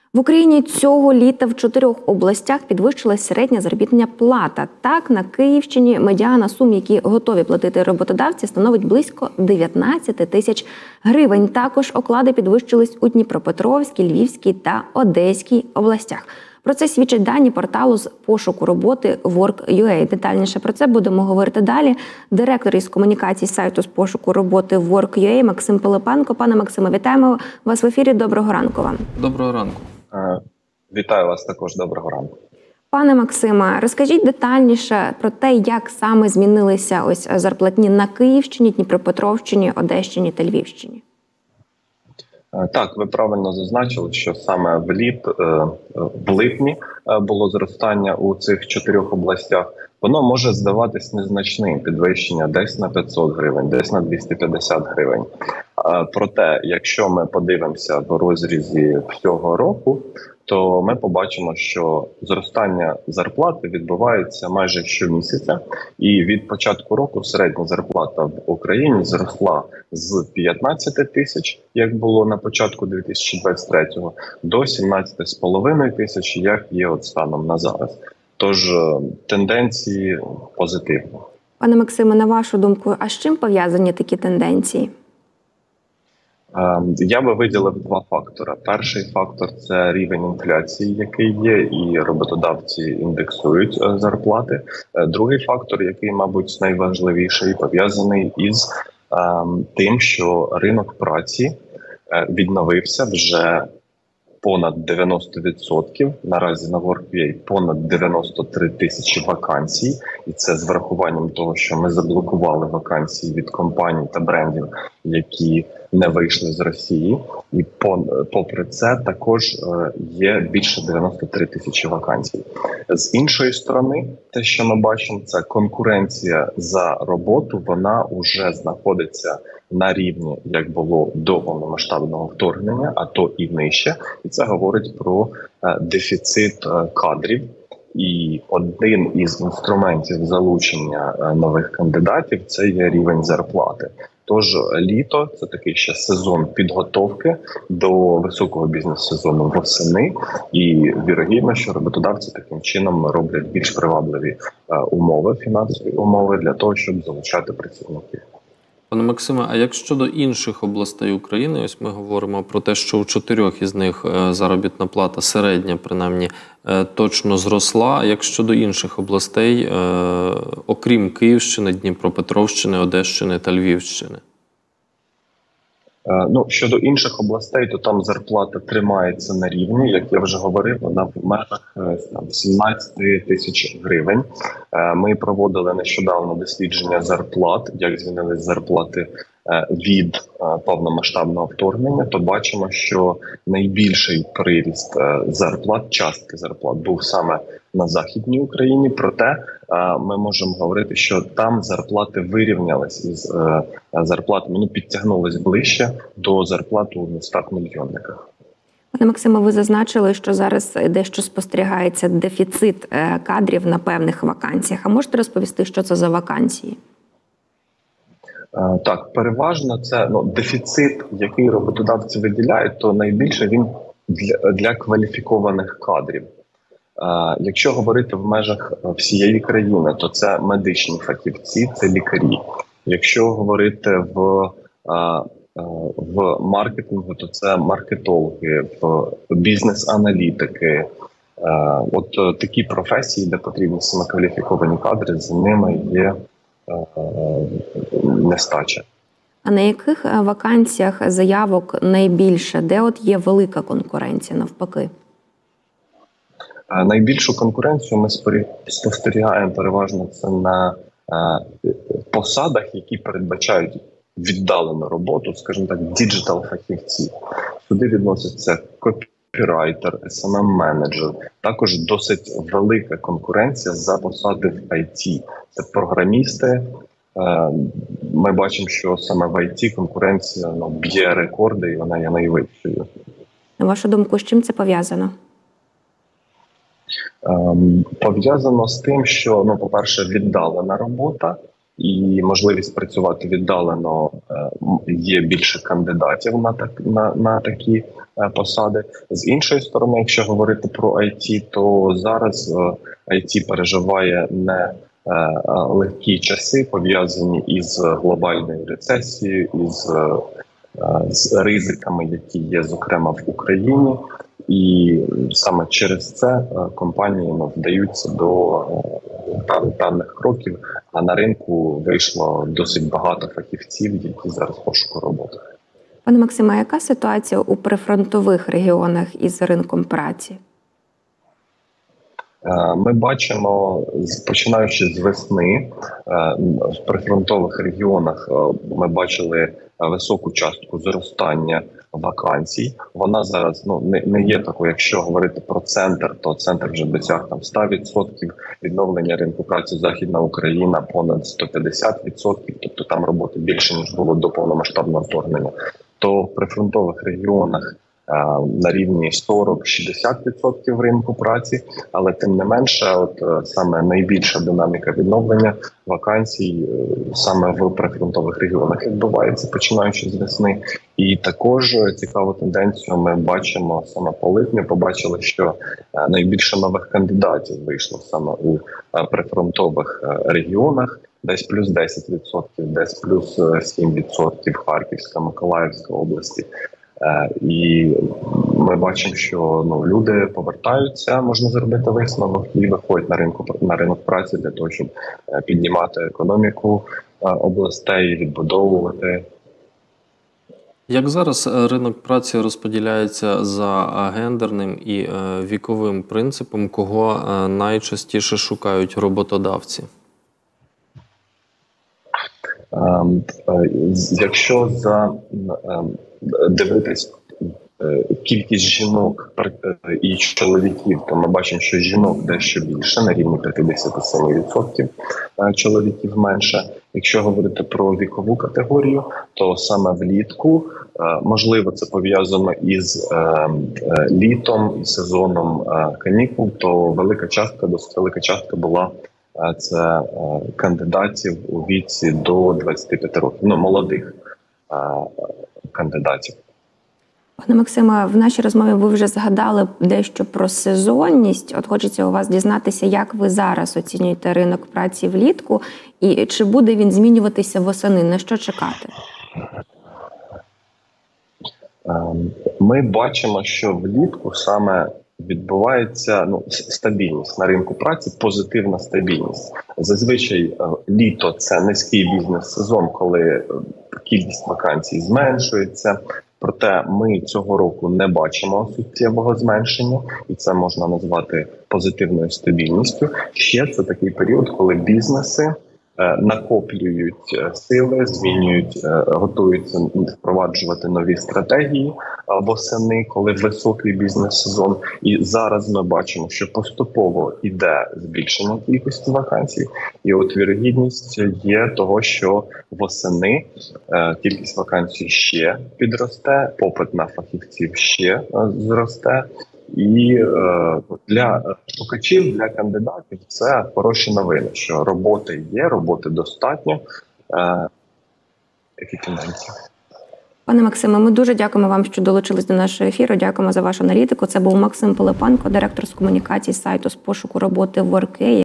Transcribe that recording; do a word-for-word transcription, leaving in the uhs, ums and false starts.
В Україні цього літа в чотирьох областях підвищилась середня заробітна плата. Так, на Київщині медіана сум, які готові платити роботодавці, становить близько дев'ятнадцять тисяч гривень. Також оклади підвищились у Дніпропетровській, Львівській та Одеській областях. Про це свідчать дані порталу з пошуку роботи Work.ua. Детальніше про це будемо говорити далі. Директор із комунікацій сайту з пошуку роботи Work.ua Максим Пилипенко. Пане Максиме, вітаємо вас в ефірі. Доброго ранку вам. Доброго ранку. Вітаю вас також. Доброго ранку. Пане Максиме, розкажіть детальніше про те, як саме змінилися ось зарплатні на Київщині, Дніпропетровщині, Одещині та Львівщині. Так, ви правильно зазначили, що саме в літ, в липні було зростання у цих чотирьох областях. Воно може здаватись незначним, підвищення десь на п'ятсот гривень, десь на двісті п'ятдесят гривень. Проте, якщо ми подивимося в розрізі всього року, то ми побачимо, що зростання зарплати відбувається майже щомісяця. І від початку року середня зарплата в Україні зросла з п'ятнадцяти тисяч, як було на початку дві тисячі двадцять третього, до сімнадцяти з половиною тисяч, як є от станом на зараз. Тож тенденції позитивні. Пане Максиме, на вашу думку, а з чим пов'язані такі тенденції? Я би виділив два фактори. Перший фактор – це рівень інфляції, який є, і роботодавці індексують зарплати. Другий фактор, який, мабуть, найважливіший, пов'язаний із тим, що ринок праці відновився вже понад дев'яносто відсотків, наразі на Work.ua понад дев'яносто три тисячі вакансій, і це з врахуванням того, що ми заблокували вакансії від компаній та брендів, які не вийшли з Росії. І попри це також є більше дев'яносто три тисячі вакансій. З іншої сторони, те, що ми бачимо, це конкуренція за роботу, вона вже знаходиться на рівні, як було до повномасштабного вторгнення, а то і нижче. І це говорить про дефіцит кадрів. І один із інструментів залучення нових кандидатів – це є рівень зарплати. Тож літо – це такий ще сезон підготовки до високого бізнес-сезону восени. І вірогідно, що роботодавці таким чином роблять більш привабливі умови, фінансові умови для того, щоб залучати працівників. Пане Максиме, а як щодо інших областей України, ось ми говоримо про те, що у чотирьох із них заробітна плата середня, принаймні, точно зросла. А як щодо інших областей, окрім Київщини, Дніпропетровщини, Одещини та Львівщини? Ну, щодо інших областей, то там зарплата тримається на рівні, як я вже говорив, вона в межах сімнадцяти тисяч гривень. Ми проводили нещодавно дослідження зарплат, як змінились зарплати від повномасштабного вторгнення, то бачимо, що найбільший приріст зарплат, частки зарплат був саме на Західній Україні, проте ми можемо говорити, що там зарплати вирівнялись із зарплатами, ну, підтягнулись ближче до зарплат у містах-мільйонниках. Пане Максиме, ви зазначили, що зараз дещо спостерігається дефіцит кадрів на певних вакансіях. А можете розповісти, що це за вакансії? Так, переважно це ну, дефіцит, який роботодавці виділяють, то найбільше він для, для кваліфікованих кадрів. Якщо говорити в межах всієї країни, то це медичні фахівці, це лікарі. Якщо говорити в, в маркетингу, то це маркетологи, в бізнес-аналітики. От такі професії, де потрібні саме кваліфіковані кадри, з ними є нестача. А на яких вакансіях заявок найбільше? Де от є велика конкуренція навпаки? Найбільшу конкуренцію ми спостерігаємо переважно це на посадах, які передбачають віддалену роботу, скажімо так, діджитал-фахівці. Сюди відносяться копірайтер, ес ем ем-менеджер. Також досить велика конкуренція за посади в ай ті. Це програмісти. Ми бачимо, що саме в ай ті конкуренція ну, б'є рекорди і вона є найвищою. На вашу думку, з чим це пов'язано? Пов'язано з тим, що, ну, по-перше, віддалена робота, і можливість працювати віддалено, є більше кандидатів на так на, на такі посади. З іншої сторони, якщо говорити про ай ті, то зараз ай ті переживає не легкі часи, пов'язані із глобальною рецесією, із з ризиками, які є, зокрема, в Україні. І саме через це компанії ну, вдаються до певних кроків, а на ринку вийшло досить багато фахівців, які зараз в пошуку роботи. Пане Максиме, яка ситуація у прифронтових регіонах із ринком праці? Ми бачимо, починаючи з весни, в прифронтових регіонах ми бачили високу частку зростання вакансій. Вона зараз ну не, не є такою, якщо говорити про центр, то центр вже досяг там сто відсотків відновлення ринку праці. Західна Україна понад сто п'ятдесят відсотків, тобто там роботи більше, ніж було до повномасштабного вторгнення. То в прифронтових регіонах на рівні сорок-шістдесят відсотків ринку праці, але тим не менше, от саме найбільша динаміка відновлення вакансій саме в прифронтових регіонах відбувається, починаючи з весни. І також цікаву тенденцію ми бачимо саме по липню. Побачили, що найбільше нових кандидатів вийшло саме у прифронтових регіонах. Десь плюс десять відсотків, десь плюс сім відсотків Харківська, Миколаївська області. І ми бачимо, що ну люди повертаються, можна зробити висновок, і виходять на ринку на ринок праці для того, щоб піднімати економіку областей, відбудовувати. Як зараз ринок праці розподіляється за гендерним і віковим принципом, кого найчастіше шукають роботодавці? Якщо за дивитись кількість жінок і чоловіків, то ми бачимо, що жінок дещо більше, на рівні п'ятдесят сім відсотків, чоловіків менше. Якщо говорити про вікову категорію, то саме влітку, можливо, це пов'язано із літом і сезоном канікул, то велика частка, досить велика частка була це кандидатів у віці до двадцяти п'яти років, ну, молодих кандидатів. Пане Максиме, в нашій розмові ви вже згадали дещо про сезонність. От хочеться у вас дізнатися, як ви зараз оцінюєте ринок праці влітку і чи буде він змінюватися восени, на що чекати? Ми бачимо, що влітку саме відбувається ну, стабільність на ринку праці, позитивна стабільність. Зазвичай літо – це низький бізнес-сезон, коли кількість вакансій зменшується. Проте ми цього року не бачимо суттєвого зменшення, і це можна назвати позитивною стабільністю. Ще це такий період, коли бізнеси накоплюють сили, змінюють, готуються впроваджувати нові стратегії восени, коли високий бізнес-сезон. І зараз ми бачимо, що поступово йде збільшення кількості вакансій. І от вірогідність є того, що восени кількість вакансій ще підросте, попит на фахівців ще зросте. І е, для шукачів, для кандидатів це хороші новини, що роботи є, роботи достатньо. Е, Такі тенденції. Пане Максиме, ми дуже дякуємо вам, що долучились до нашого ефіру. Дякуємо за вашу аналітику. Це був Максим Пилипенко, директор з комунікації сайту з пошуку роботи WorkUA.